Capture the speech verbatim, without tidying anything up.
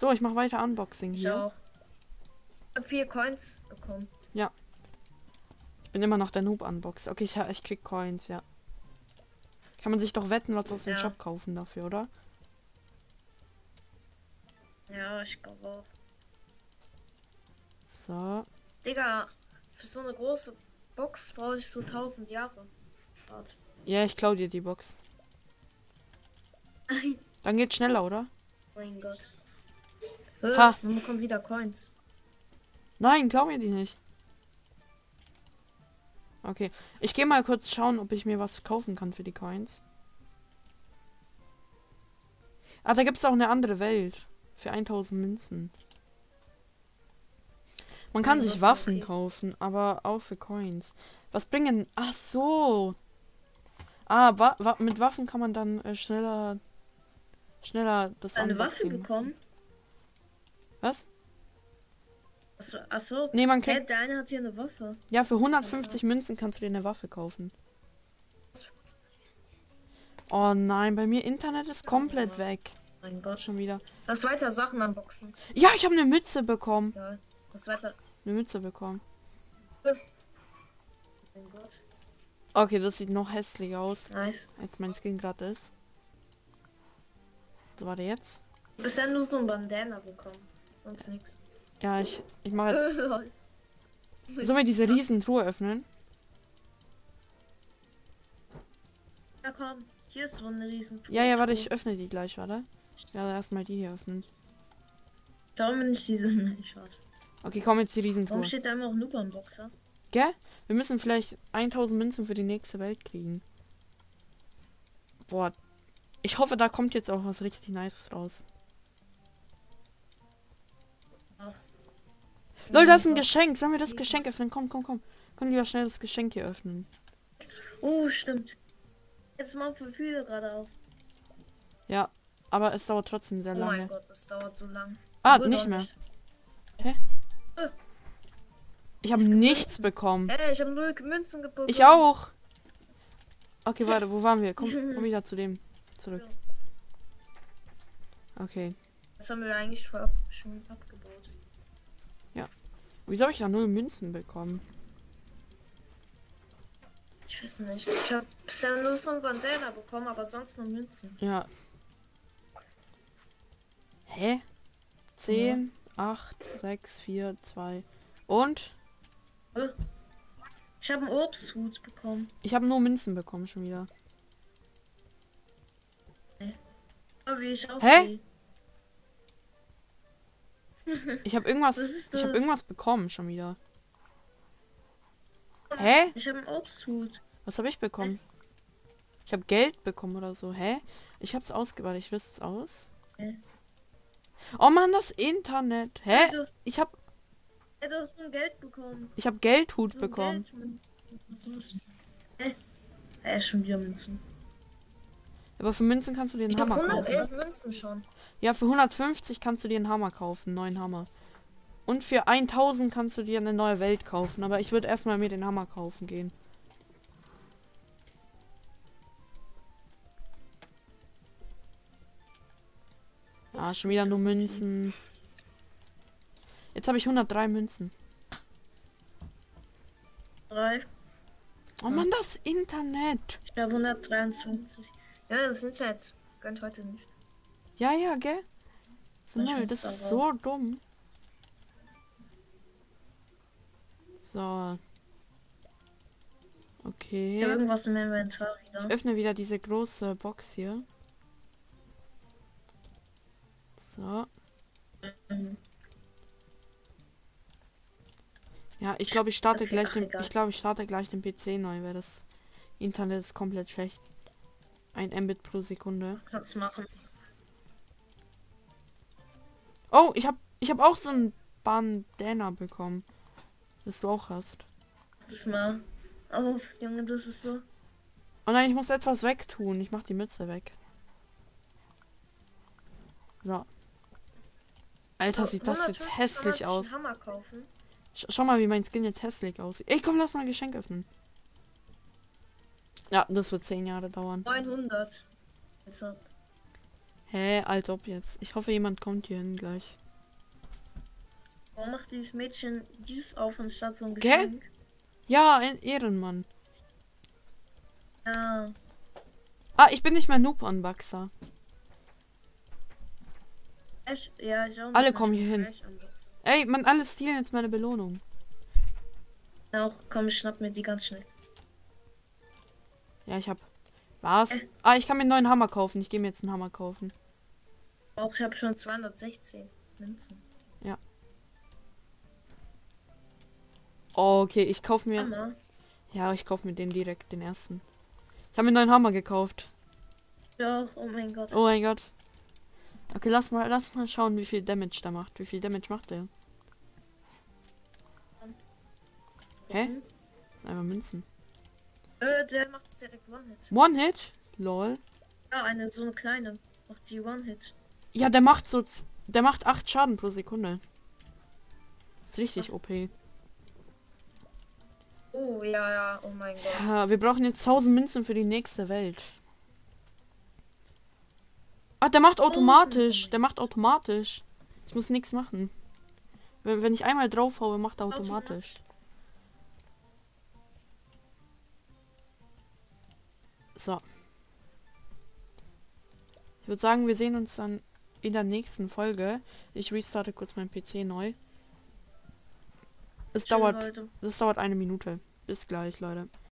So, ich mache weiter Unboxing Ich hier. auch. Ich hab vier Coins bekommen. Ja. Ich bin immer noch der Noob-Unboxer. Okay, ich, ich krieg Coins, ja. Kann man sich doch wetten, was aus dem Ja. Shop kaufen dafür, oder? Ja, ich glaube auch. So. Digga, für so eine große Box brauche ich so tausend Jahre. Warte. Ja, ich klau dir die Box. Dann geht's schneller, oder? Mein Gott. Ha. Ha. Man bekommt wieder Coins. Nein, klau mir die nicht. Okay. Ich gehe mal kurz schauen, ob ich mir was kaufen kann für die Coins. Ah, da gibt es auch eine andere Welt. Für tausend Münzen. Man kann Mein sich Gott, Waffen okay. kaufen, aber auch für Coins. Was bringen... Ach so. Ah, wa wa mit Waffen kann man dann äh, schneller... Schneller das Eine Waffe Unboxing machen. bekommen? Was? Achso, achso. Nee, man Hä, kriegt... der eine hat hier eine Waffe. Ja, für hundertfünfzig Münzen kannst du dir eine Waffe kaufen. Oh nein, bei mir Internet ist komplett weg. Mein Gott. Schon wieder. Lass weiter Sachen unboxen. Ja, ich habe eine Mütze bekommen. Ja. Lass weiter. Eine Mütze bekommen. Mein Gott. Okay, das sieht noch hässlicher aus, Nice. als mein Skin gerade ist. So, warte jetzt. Bisher nur so ein Bandana bekommen. Sonst nichts. Ja, ich, ich mache jetzt... Sollen wir diese riesen Truhe öffnen? Ja, komm. Hier ist so eine riesen. Ja, ja, warte, ich öffne die gleich, warte. Ja, erstmal die hier öffnen. Warum nicht diese? Ich weiß. Okay, komm jetzt die riesen Warum Truhe. steht da immer auch Noob Unboxer? Gell? Wir müssen vielleicht tausend Münzen für die nächste Welt kriegen. Boah. Ich hoffe, da kommt jetzt auch was richtig Nices raus. Leute, das ist ein Geschenk. Sollen wir das Geschenk öffnen? Komm, komm, komm. Können wir schnell das Geschenk hier öffnen. Oh, stimmt. Jetzt machen wir viele gerade auf. Ja, aber es dauert trotzdem sehr Oh lange. mein Gott, das dauert so lang. Ah, Obwohl nicht doch mehr. nicht. Hä? Äh. Ich habe Ist nichts Münzen. bekommen. Ey, ich habe null Münzen bekommen. Ich auch. Okay, warte, wo waren wir? Komm, komm wieder zu dem zurück. Okay. Das haben wir eigentlich vor, schon abgebaut. Wieso habe ich da null Münzen bekommen? Ich weiß nicht. Ich habe bisher nur so ein Bandana bekommen, aber sonst nur Münzen. Ja. Hä? zehn, acht, sechs, vier, zwei. Und? Ich habe einen Obsthut bekommen. Ich habe nur Münzen bekommen schon wieder. Oh, wie ich aussehe. Ich habe irgendwas. Was ist Ich habe das? irgendwas bekommen schon wieder. Hä? Ich habe einen Obsthut. Was habe ich bekommen? Ich habe Geld bekommen oder so. Hä? Ich hab's ausgebaut. Ich löse es aus. Hä? Oh Mann, das Internet. Hä? Du, Ich hab hey, du hast nur Geld bekommen. ich hab Geldhut So bekommen. Geld. Was ist das? Hä? Hä, schon wieder Münzen. Aber für Münzen kannst du dir einen Ich habe Hammer kaufen. hundertelf Münzen schon. Ja, für hundertfünfzig kannst du dir einen Hammer kaufen, einen neuen Hammer. Und für tausend kannst du dir eine neue Welt kaufen. Aber ich würde erstmal mir den Hammer kaufen gehen. Ah, schon wieder nur Münzen. Jetzt habe ich hundertdrei Münzen. Drei. Oh Mann, das Internet. Ich habe hundertdreiundzwanzig. Ja, das sind jetzt. Gönnt heute nicht. Ja, ja, gell? So, Ich null, find's das ist aber so dumm. So. Ich habe Okay. irgendwas im Inventar Ich wieder. öffne wieder diese große Box hier. So. Mhm. Ja, ich glaube, ich starte Okay, gleich ach, den. egal. Ich glaube, ich starte gleich den P C neu, weil das Internet ist komplett schlecht. Ein Mbit pro Sekunde. Kannst machen. Oh, ich habe ich habe auch so ein Bandana bekommen. Das du auch hast. Das mal. Oh, Junge, das ist so. Oh nein, ich muss etwas wegtun. Ich mach die Mütze weg. So. Alter, sieht das jetzt hundertfünfzig hässlich kann man sich aus. einen Hammer kaufen. Sch schau mal, wie mein Skin jetzt hässlich aussieht. Ey, komm, lass mal ein Geschenk öffnen. Ja, das wird zehn Jahre dauern. neunhundert. Also, Hä, als ob jetzt. Ich hoffe, jemand kommt hier hin gleich. Warum macht dieses Mädchen dieses auf anstatt so ein Gell? Geschenk? Ja, ein Ehrenmann. Ja. Ah, ich bin nicht mehr Noob-Unboxer. Echt? Ja, ich auch nicht Alle mehr kommen hier hin. Flash unboxen. Ey, man, alle stehlen jetzt meine Belohnung. Auch komm, ich schnapp mir die ganz schnell. Ja, ich hab. Was? Äh. Ah, ich kann mir einen neuen Hammer kaufen. Ich gehe mir jetzt einen Hammer kaufen. Auch ich habe schon zweihundertsechzehn Münzen. Oh, okay, ich kaufe mir. Hammer. Ja, ich kaufe mir den direkt, den ersten. Ich habe mir einen neuen Hammer gekauft. Ja, oh mein Gott. Oh mein Gott. Okay, lass mal, lass mal schauen, wie viel Damage der macht. Wie viel Damage macht der? Hä? Mhm. Das sind einfach Münzen. Äh, der macht es direkt One-Hit. One-Hit? Lol. Ja, eine so eine kleine. Macht sie One-Hit. Ja, der macht so. z- Der macht acht Schaden pro Sekunde. Ist richtig O P. Oh, ja, ja, oh mein Gott. Ja, wir brauchen jetzt tausend Münzen für die nächste Welt. Ah, der macht automatisch. Tausend. Der macht automatisch. Ich muss nichts machen. Wenn, wenn ich einmal drauf haue, macht er automatisch. So. Ich würde sagen, wir sehen uns dann in der nächsten Folge. Ich restarte kurz meinen P C neu. Es Schön, dauert, Leute. es dauert eine Minute. Bis gleich, Leute.